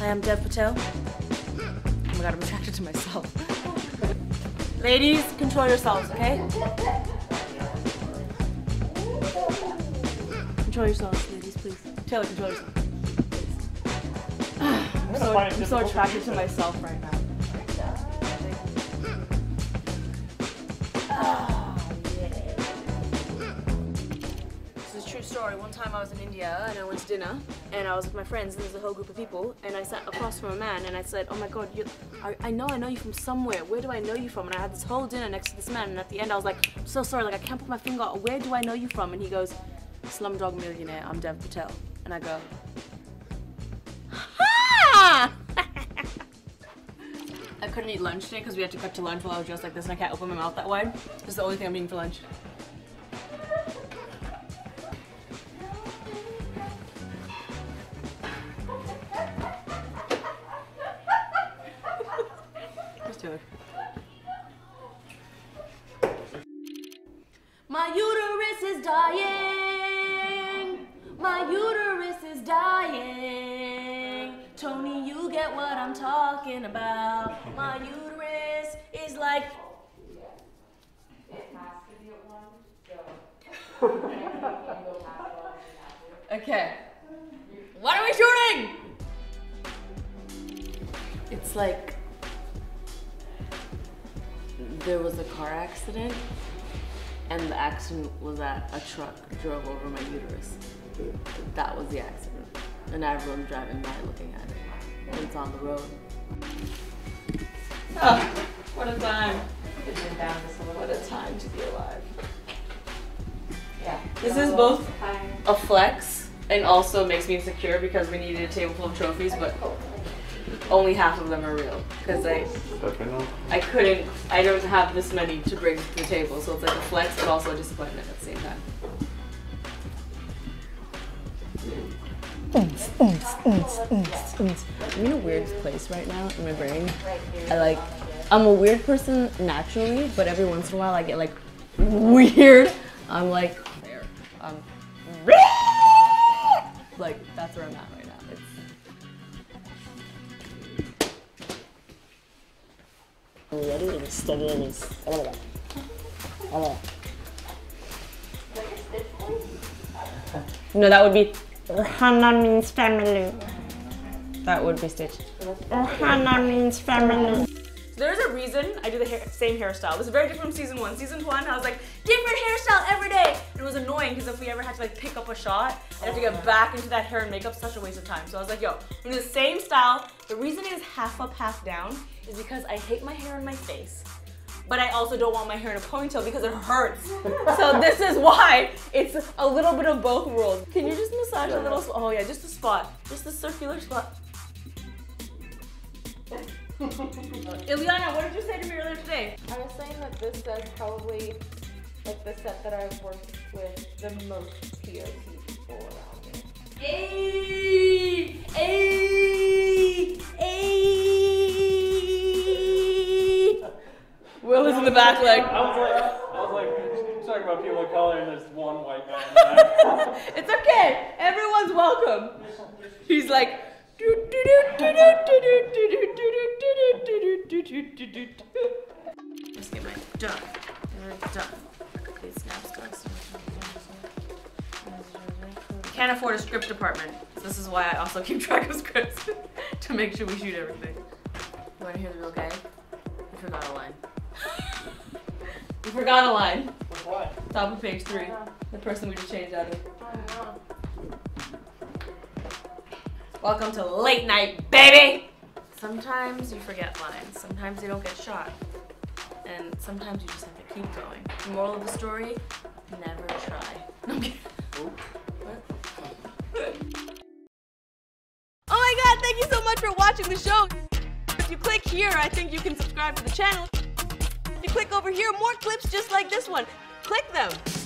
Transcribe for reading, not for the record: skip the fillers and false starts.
Hi, I'm Dev Patel. Oh my god, I'm attracted to myself. Ladies, control yourselves, okay? Control yourselves, ladies, please. Taylor, control yourself. I'm so attracted to myself right now. This is a true story. One time I was in India and I went to dinner and I was with my friends and there's a whole group of people and I sat across from a man and I said, oh my god, I know you from somewhere. Where do I know you from? And I had this whole dinner next to this man and at the end I was like, I'm so sorry, like I can't put my finger on, where do I know you from? And he goes, Slumdog Millionaire, I'm Dev Patel. And I go, ha! I couldn't eat lunch today because we had to cut to lunch while I was dressed like this and I can't open my mouth that wide. This is the only thing I'm eating for lunch. Where's Taylor? My uterus is dying. My uterus is dying. Tony, you get what I'm talking about. My uterus is like... Okay. What are we shooting? It's like... there was a car accident and the accident was that a truck drove over my uterus. That was the accident. And everyone's driving by looking at it. And it's on the road. Oh, what a time. What a time to be alive. Yeah. This is both a flex and also makes me insecure because we needed a table full of trophies, but only half of them are real. Because I don't have this many to bring to the table, so it's like a flex but also a disappointment at the same time. I'm in a weird place right now in my brain. I'm a weird person naturally, but every once in a while I get like weird. I'm like, there. Like, that's where I'm at right now. No, that would be Hannah means family. That would be Stitch. Hannah means family. There's a reason I do the same hairstyle. This is very different from season 1. Season 1, I was like, different hairstyle every day. And it was annoying because if we ever had to like pick up a shot, I'd have to get back into that hair and makeup, such a waste of time. So I was like, yo, I'm doing the same style. The reason it is half up, half down is because I hate my hair on my face. But I also don't want my hair in a ponytail because it hurts. So this is why it's a little bit of both worlds. Can you just massage a little, oh yeah, just a spot. Just a circular spot. Ileana, what did you say to me earlier today? I was saying that this is probably like the set that I've worked with the most POC people around me. Ayy! Ayy! Ayy! Will is in the back like... I was like, talking about people of color and there's one white guy in the back. It's okay, everyone's welcome. He's like... Let's get my done. Done. Please snaps, guys. Can't afford a script department. So this is why I also keep track of scripts to make sure we shoot everything. You want to hear the real gag? You forgot a line. You forgot a line. What? Top of page 3. The person we just changed out of. Welcome to late night, baby! Sometimes you forget lines, sometimes you don't get shot, and sometimes you just have to keep going. The moral of the story, never try. No, I'm kidding. What? Oh my god, thank you so much for watching the show! If you click here, I think you can subscribe to the channel. If you click over here, more clips just like this one. Click them!